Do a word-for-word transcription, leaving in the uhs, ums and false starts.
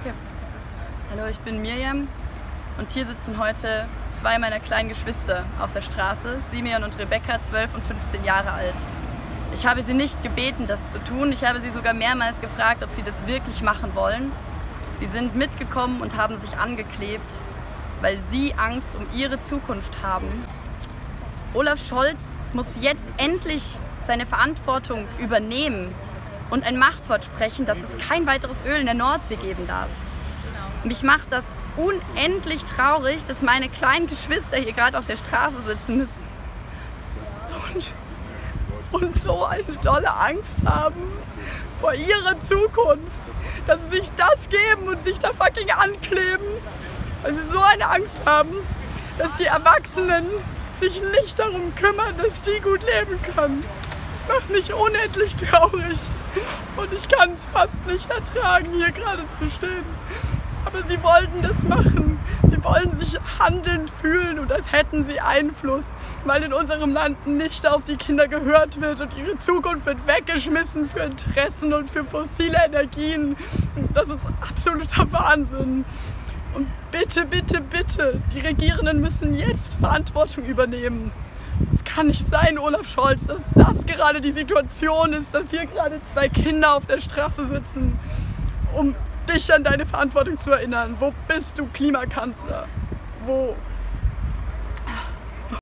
Okay. Hallo, ich bin Miriam und hier sitzen heute zwei meiner kleinen Geschwister auf der Straße, Simeon und Rebecca, zwölf und fünfzehn Jahre alt. Ich habe sie nicht gebeten, das zu tun. Ich habe sie sogar mehrmals gefragt, ob sie das wirklich machen wollen. Sie sind mitgekommen und haben sich angeklebt, weil sie Angst um ihre Zukunft haben. Olaf Scholz muss jetzt endlich seine Verantwortung übernehmen und ein Machtwort sprechen, dass es kein weiteres Öl in der Nordsee geben darf. Mich macht das unendlich traurig, dass meine kleinen Geschwister hier gerade auf der Straße sitzen müssen und, und so eine dolle Angst haben vor ihrer Zukunft, dass sie sich das geben und sich da fucking ankleben, weil sie so eine Angst haben, dass die Erwachsenen sich nicht darum kümmern, dass die gut leben können. Das macht mich unendlich traurig und ich kann es fast nicht ertragen, hier gerade zu stehen. Aber sie wollten das machen. Sie wollen sich handelnd fühlen und als hätten sie Einfluss, weil in unserem Land nicht auf die Kinder gehört wird und ihre Zukunft wird weggeschmissen für Interessen und für fossile Energien. Das ist absoluter Wahnsinn. Und bitte, bitte, bitte, die Regierenden müssen jetzt Verantwortung übernehmen. Es kann nicht sein, Olaf Scholz, dass das gerade die Situation ist, dass hier gerade zwei Kinder auf der Straße sitzen, um dich an deine Verantwortung zu erinnern. Wo bist du, Klimakanzler? Wo?